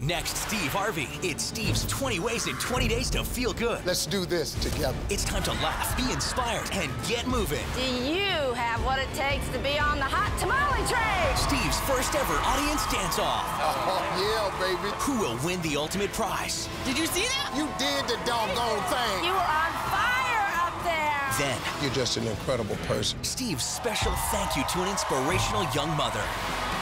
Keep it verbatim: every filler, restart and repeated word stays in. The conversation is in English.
Next, Steve Harvey. It's Steve's twenty ways in twenty days to feel good. Let's do this together. It's time to laugh, be inspired, and get moving. Do you have what it takes to be on the hot tamale train? Steve's first ever audience dance-off. Oh, yeah, baby. Who will win the ultimate prize? Did you see that? You did the doggone thing. You were on fire up there. Then, You're just an incredible person. Steve's special thank you to an inspirational young mother.